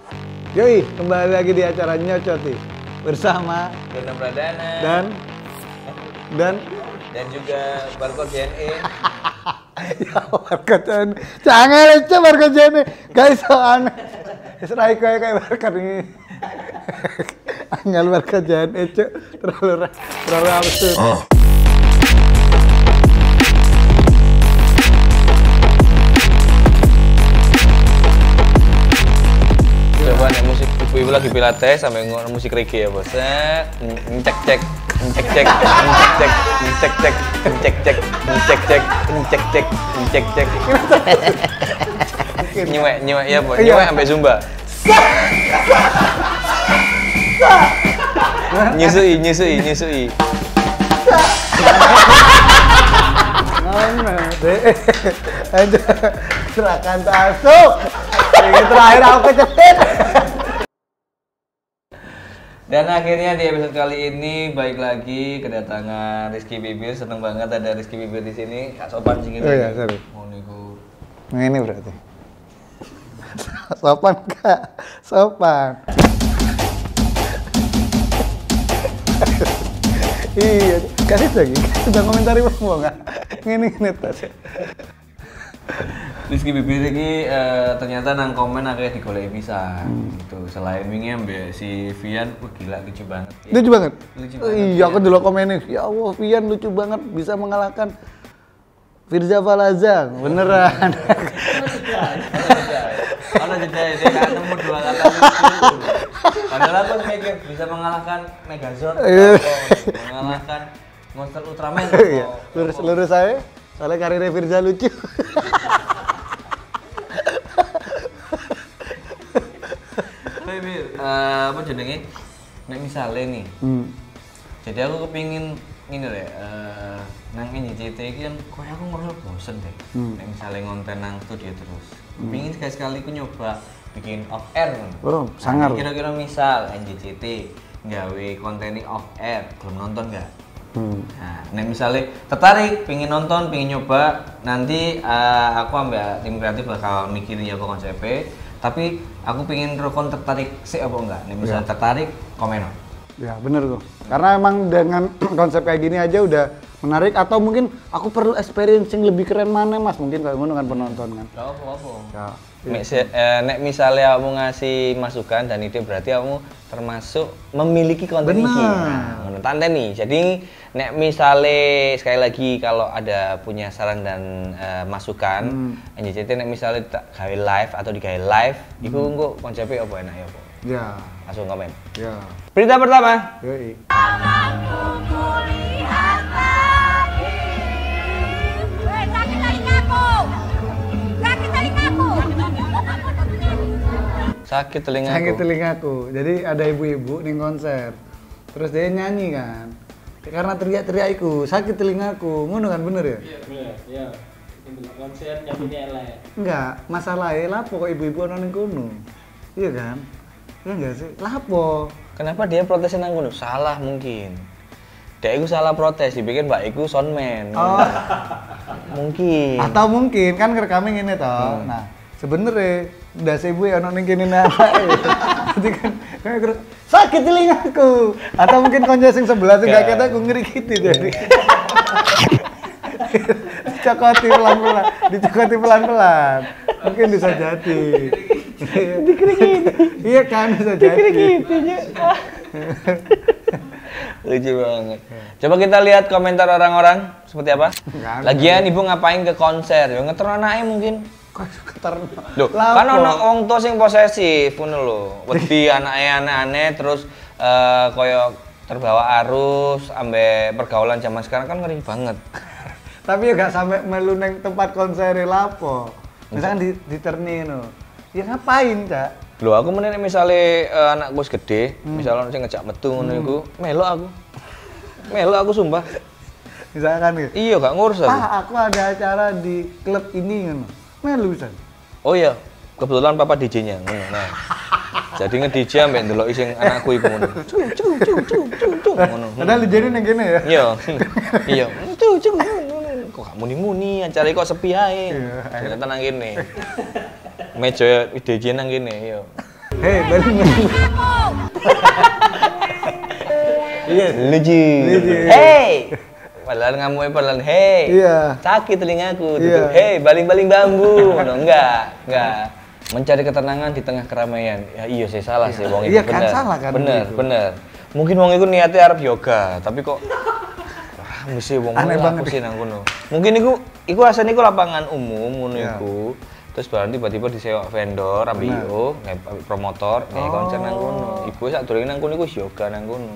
Yoi, kembali lagi di acara Nyocoti bersama Dona Pradana dan juga Barco JNE. ya Barco JNE. Jangan aja Barco JNE. Guys, so aneh. Serai kayak Barco ini. Anggal Barco JNE, Cuk. Terlalu absurd. Coba nih musik ibu lagi pilates sampai ngono musik reggae ya bos. Cek nyewek ya bos. Nyewek sampai zumba. Nyusui. Aduh, serahkan tasuk. Ini terakhir aku cetit. Dan akhirnya di episode kali ini baik lagi kedatangan Rizky Bibir. Seneng banget ada Rizky Bibir di sini. Kak Sopan sih gitu. Oh iya, sorry. Oh niku. Nah ini berarti. Sopan Kak, sopan. Iya, kasih lagi. Sudah komentari mau nggak? Ini tas. Rizky Bibir ini ternyata nang komen akhirnya digoleki bisa gitu. Selain wingi ambek si Vian, wah gila lucu banget. Lucu banget. Lucu banget. Iya, aku dulu komennya. Ya Allah, Vian lucu banget bisa mengalahkan Firza Falaza. Beneran. Ono jeda dia kan nemu dua kata lucu. Padahal aku mikir bisa mengalahkan Megazord, mengalahkan Monster Ultraman. Iya, lurus saya. Soalnya karirnya Firza lucu. Apa jenenge? Nek misale nih. Jadi aku kepingin ngene lho, nang NJT iki kan koyo aku ngerasa bosen deh. Nek misale ngonten nang studio terus. Kepingin sekali-sekali ku nyoba bikin off air. Oh, sangar. Kira-kira misal NJT nggawe konten off air, belum nonton enggak? Nah, nek misalnya tertarik, pengen nonton, pengen nyoba, nanti aku ambil tim kreatif bakal mikirin ya apa konsepnya. Tapi aku pengen rokon tertarik sih apa enggak? Nek misalnya tertarik, komen. Ya bener tuh. Karena emang dengan konsep kayak gini aja udah menarik. Atau mungkin aku perlu experience yang lebih keren mana mas? Mungkin kalau ngono kan penonton kan. Gak apa-apa. Ya. Nek misalnya kamu ngasih masukan dan ide berarti kamu termasuk memiliki konten iki. Nah, ngono tanda nih. Jadi nek misalnya sekali lagi kalau ada punya saran dan masukan, NJT nek misalnya gawe live atau digawe live, iku engko konsepnya apa enak ya apa? Ya. Langsung komen. Ya. Berita pertama. Yoi. Sakit Sakit telingaku. telingaku. Jadi ada ibu-ibu nih konser. Terus dia nyanyi kan. Karena teriak-teriak iku, sakit telingaku. Ngono kan bener ya? Iya, bener. Iya. Itu konser nyanyinya elek. Enggak, masalahnya lapo kok ibu-ibu ono ning kono. Iya kan? Iya enggak sih? Lapo? Kenapa dia protesin nang kono? Salah mungkin. Dia iku salah protes, dibikin mbak iku soundman. Oh. Mungkin. Atau mungkin kan ngerekamnya ngene toh. Nah, sebenarnya ndas ibu ya ono ning kene anake. Jadi kan kayak sakit telingaku. Atau mungkin konco sing sebelah sing gak kata aku ngeri gitu jadi. Dicokoti pelan-pelan. Mungkin bisa jadi. Dikrikiti. Iya kan bisa jadi. Dikrikitinya. Lucu banget. Coba kita lihat komentar orang-orang seperti apa. Lagian ibu ngapain ke konser? Ya ngeter anake mungkin. Loh, kan ono wong tua sing posesif ngono lho. Wedi anake aneh-aneh terus koyo terbawa arus ambek pergaulan zaman sekarang kan ngeri banget. Tapi ya gak sampai melu neng tempat konser lapo. Misalkan di Terni no. Ya ngapain, Cak? Loh, aku meneh misale anakku wis gede, misale ono sing ngejak metu ngono iku, melok aku sumpah. Misalkan gitu. Iya, gak ngurus aku. Pak, aku ada acara di klub ini ngono. Melu bisa. Oh iya, kebetulan papa DJ-nya ngono. Nah. Jadi nge-DJ ambek ndeloki sing anakku iku ngono. Ngono. Padahal DJ-ne nang kene ya. Iya. Iya. Kok gak muni-muni, acara kok sepi ae. Ternyata nang kene. Meja DJ nang kene, yo. Hei, baling-baling. Iya. Lucu. Hey. Padahal ngamuknya padahal hey. Iya. Sakit telingaku. Iya. Hey, baling-baling bambu. Enggak. Mencari ketenangan di tengah keramaian. Ya iya sih salah sih wong itu. Iya kan salah kan. Bener. Mungkin wong iku niatnya arep yoga, tapi kok mesti wong aneh banget sih nang kono. Mungkin iku asane iku lapangan umum ngono iku. Terus barang tiba-tiba disewak vendor, ambil IO, ambil promotor, nih konser nang kono. Ibu sak durung nang kono iku yoga nang kono.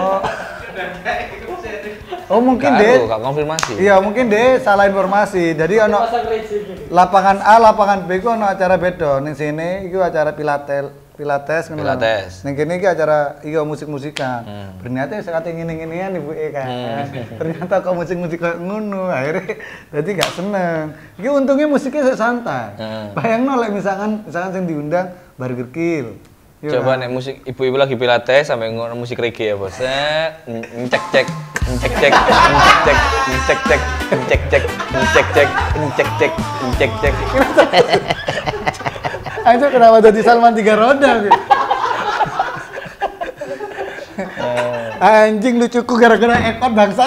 Oh mungkin deh. Gak konfirmasi. Iya mungkin deh salah informasi. Jadi ono lapangan A, lapangan B ku ono acara beda. Ning sini iku acara pilates ngono. Pilates. Ning kene iki acara musik-musikan. Ternyata sekate ngene-ngenean ibuke kan. Ternyata kok musik-musik kayak ngono. Akhirnya dadi gak seneng. Iki untungnya musiknya santai. Bayangno lek misalkan sing diundang Burger Kill. Coba nek musik ibu-ibu lagi pilates sampai ngono musik reggae ya, Bos. Cek. Aja kenapa jadi Salman 3 roda gitu. Anjing lucuku gara-gara ekor bangsat.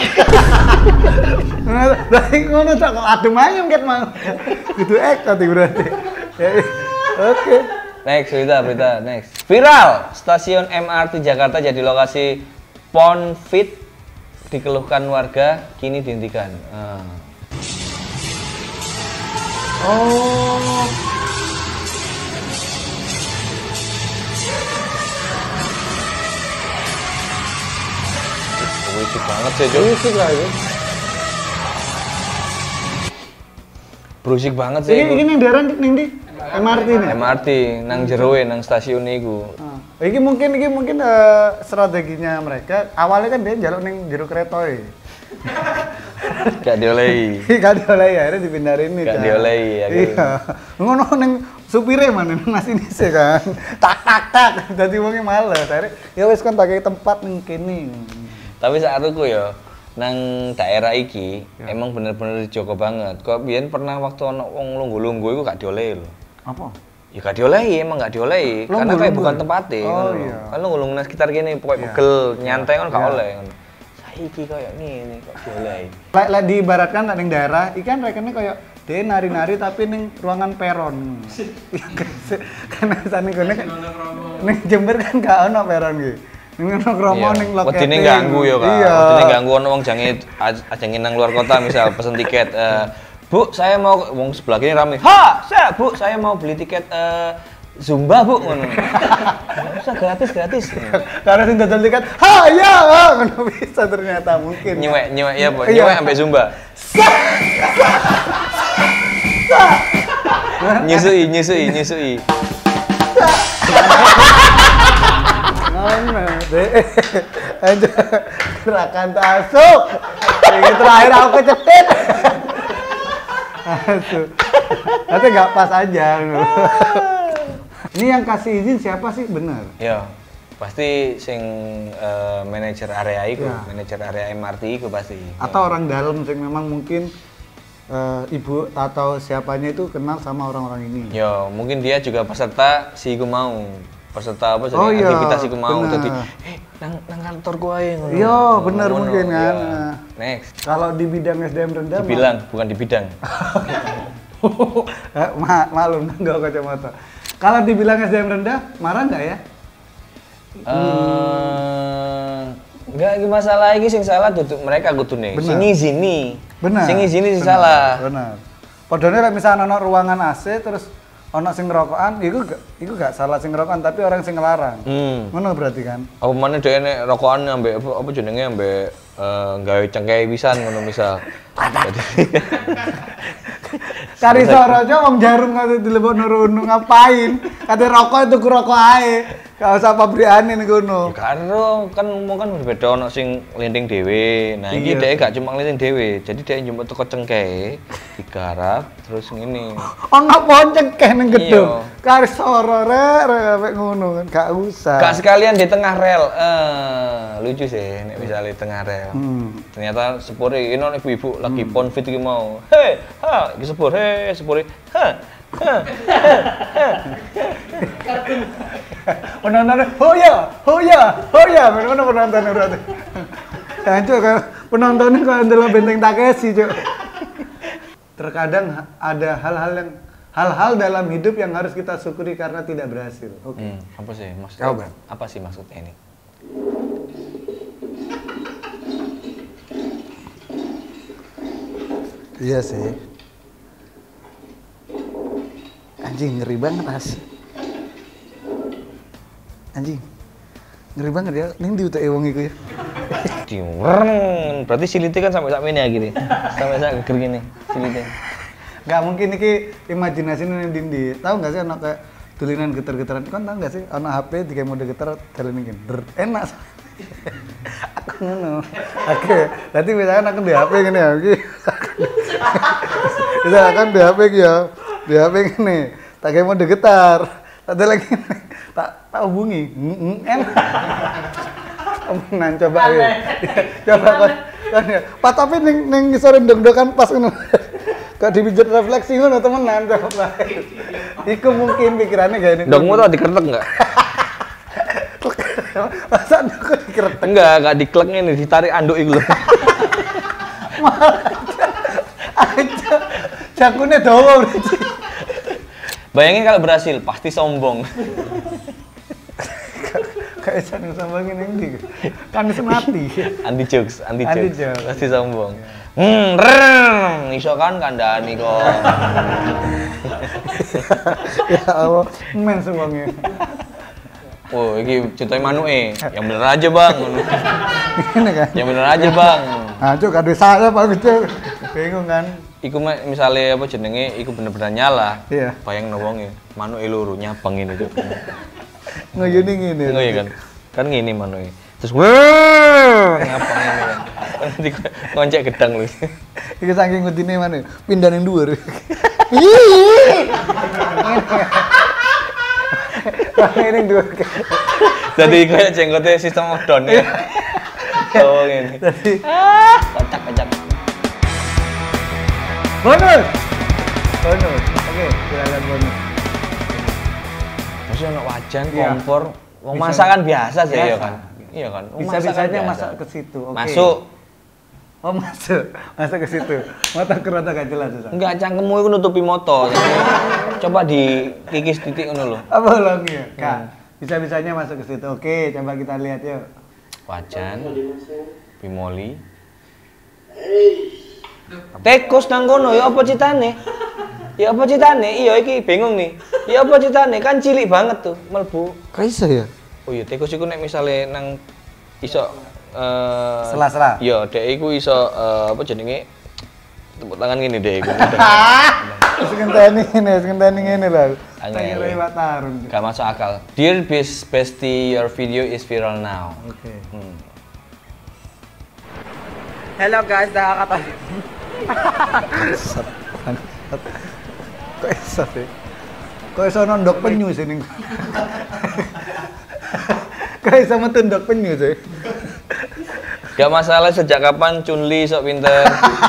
Dari ngono tak adem ayam ket mang. Gitu ekor berarti. Oke. Next, berita next. Viral, stasiun MRT Jakarta jadi lokasi ponfit dikeluhkan warga, kini dihentikan. Oh. Berisik banget sih, Cuk. Berisik lah itu. Berisik banget sih. Ini ning daerah ning ndi? MRT ini. MRT nang jeroe nang stasiun iku. Iki mungkin strateginya mereka. Awalnya kan dia njaluk ning jero kereta e. Gak diolehi. Gak diolehi akhirnya dipindahin nih. Gak diolehi ya. Iya. Ngono ning supire mana nang masinise kan. Tak. Dadi wonge males. Akhirnya ya wis kon tak tempat ning kene. Tapi saat aku ya nang daerah iki emang bener-bener dijogo banget. Kok biyen pernah waktu ono wong lungguh-lungguh iku gak diolehi lho. Apa? Ya gak diolehi, emang gak diolehi. Karena kayak bukan tempatnya. Oh iya. Kan lungguh nang sekitar gini pokoknya pegel, nyantai kan gak oleh. Saiki kayak ngene kok diolehi. Lek diibaratkan ning daerah, ikan rekennya kayak dia nari-nari tapi ning ruangan peron. Karena sana kene ning Jember kan gak ono peron iki. Ning ono kromo ning loket. Wedine ganggu ya, Kak. Iya. Wedine ganggu ono wong jange ajengin nang luar kota misal pesen tiket. Bu, saya mau wong sebelah kini rame. Bu, saya mau beli tiket Zumba, Bu, ngono. Bisa gratis. Karena sing dodol tiket, ya, ngono bisa ternyata mungkin. Nyewek ya, Bu. Nyewek ambek Zumba. Nyusui. Ngono, Dek. Aja gerakan tasuk. Ini terakhir aku kecepet. Aduh. Nanti nggak pas aja. Ini yang kasih izin siapa sih bener? Ya, pasti sing manajer area iku, manajer area MRT iku pasti. Atau orang dalam sing memang mungkin ibu atau siapanya itu kenal sama orang-orang ini. Ya, mungkin dia juga peserta si iku mau. Peserta apa jadi aktivitas iku mau jadi nang kantor ku ae ngono. Iya, bener mungkin kan. Next. Kalau di bidang SDM rendah dibilang bukan di bidang. Malum enggak kacamata. Kalau dibilang SDM rendah, marah nggak ya? Enggak, masalah iki sing salah tutup mereka kudune. Sing ngizini. Bener. Sing ngizini sing salah. Bener. Padahal lek misalnya ono ruangan AC terus ono sing ngerokokan, iku gak salah sing ngerokokan tapi orang sing ngelarang. Ngono berarti kan? Apa meneh dhek nek rokokan ambek apa jenenge ambek gawe cengkeh pisan ngono misal. Jadi Kari sorojo wong jarum kate dilebokno rono ngapain? Kate rokok itu ku rokok ae. Gak usah pabrikane ning kono. Ya karo kan wong kan beda ono sing linting dhewe. Nah, iki dhek gak cuma linting dhewe. Jadi dhek njupuk teko cengkeh, digarap terus ngene. Ono pohon cengkeh ning gedung. Kari soro rek ngono kan gak usah. Gak sekalian di tengah rel. Lucu sih nek bisa di tengah rel. Ternyata sepure ini ibu-ibu lagi ponfit iki mau. Hei, iki sepure. Penontonnya, hoya, mana penontonnya berarti? Nah, Cuk, penontonnya kalau adalah Benteng Takeshi, Cuk. Terkadang ada hal-hal dalam hidup yang harus kita syukuri karena tidak berhasil. Oke. Apa sih maksudnya? Coba. Apa sih maksudnya ini? Iya sih. Anjing ngeri banget as. Anjing ngeri banget ya. Ning di utek wong iku ya. Berarti silite kan sampai ini ya gini. Sampai sak geger gini silite. Gak mungkin iki imajinasi ning ndi. Tahu enggak sih anak kayak tulinan getar-getaran kan tahu enggak sih anak HP di mode getar jalan iki. Enak. Aku ngono. Oke, berarti misalkan aku di HP gini ya. Bisa kan di HP iki ya. Di HP gini. Tak kayak mode getar. Tak ada lagi. Tak hubungi. Enak. Temenan coba ya. Coba kan ya. Pas tapi ning ngisor ndok-ndokan pas ngono. Kok dipijat refleksi ngono temenan coba. Iku mungkin pikirannya gak ini. Ndokmu tau dikeretek enggak? Masa ndok dikeretek? Enggak diklek ngene, ditarik anduk iku lho. Aja. Jakune dawa berarti. Bayangin kalau berhasil, pasti sombong. Kayak seneng sombong ini kan semati. Anti jokes. Anti jokes. Pasti sombong. Iso kan kandhani kok. Ya Allah, men sombongnya. Oh, iki contohnya manuke. Yang bener aja, Bang. Ini kan. Yang bener aja, Bang. Nah, Cuk, kado saya Pak Cuk. Bingung kan. Iku misalnya apa jenenge, iku bener-bener nyala. Iya. Bayang wonge, manuke loro nyabang ini tuh. Ngene ngene. Ngono kan. Kan ngene manuke. Terus nyabang ini kan. Nanti ngoncek gedang lho. Iki saking ngudine mana? Pindah ning dhuwur. Ini dhuwur. Jadi kayak jenggotnya sistem of down ya. Oh ngene. Jadi Kocak-kocak. bonus. Oke, silakan bonus. Maksudnya ono wajan, Iya. kompor, wong Bisa. masak kan biasa sih ya Biasa. kan. Iya kan. Wong Bisa-bisanya kan masak biasa. ke situ. Oke. Masuk. Oh, masuk ke situ. Mata kerata gak jelas susah. Enggak, cangkemmu itu nutupi motor. Coba dikikis titik ngono lho. Apa ulangnya? Kak, bisa-bisanya masuk ke situ. Oke, coba kita lihat yuk. Wajan, bimoli. Tekus nang kono ya apa citane? Ya apa citane? Iya iki bingung nih. Ya apa citane? Kan cilik banget tuh mlebu. Kaisa ya? Oh iya tikus iku nek misale nang iso Sela-sela. Iya, dek iku iso apa jenenge? Tepuk tangan ngene dek iku. Sekenteni ngene lho. Angel. Tak kira Iwak Tarun. Gak masuk akal. Dear bestie, your video is viral now. Oke. Hello guys, nakakatawa. Kok iso sih? Kok iso nondok penyu sih ning. Kok iso metu ndok penyu sih? Gak masalah sejak kapan Chunli sok pinter.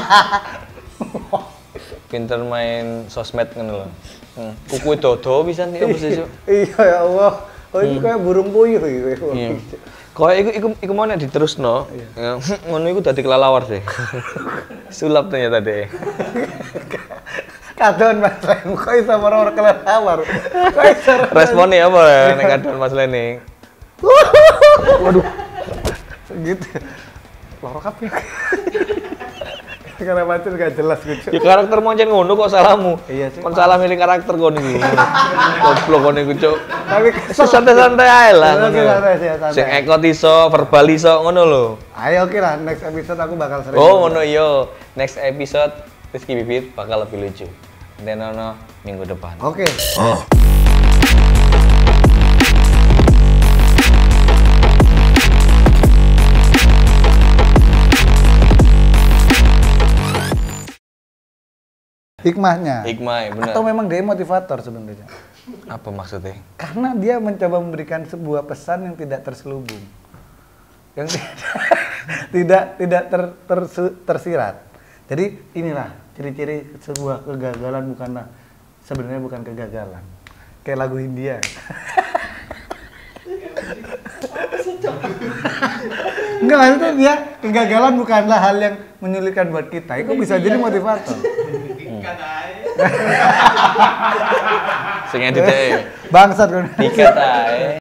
Pinter main sosmed ngono lho. Kuku dodo bisa nih apa sih, Cuk? Iya ya Allah. Oh ini kayak burung puyuh iki. Iya. Kok iku mau nek diterusno. Ngono iku dadi kelelawar sih. Sulap ternyata deh. Kadon Mas Lem, kok iso moro-moro kelelawar. Kok iso Responnya apa nek kadon Mas Leni? waduh. Gitu. Loro kabeh. Karena pancen gak jelas gitu. Ya karakter moncen ngono kok salahmu. Iya sih. Kon salah milih karakter kon iki. Goblok kon iku, Cuk. Tapi Santai-santai ae lah. Oke, santai sih, santai. Sing ekot iso, verbal iso ngono lho. Ayo oke lah, next episode aku bakal sering. Oh, ngono iya. Next episode Rizky Bibit bakal lebih lucu. Dan ono minggu depan. Oke. Hikmahnya. Hikmah, ya, bener. Atau memang dia motivator sebenarnya. Apa maksudnya? Karena dia mencoba memberikan sebuah pesan yang tidak terselubung. Yang tidak tersirat. Jadi inilah ciri-ciri sebuah kegagalan bukanlah sebenarnya bukan kegagalan. Kayak lagu Hindia. Enggak, maksudnya dia kegagalan bukanlah hal yang menyulitkan buat kita. Itu bisa jadi motivator. Sing edit ae. Bangsat kan. Dikat ae.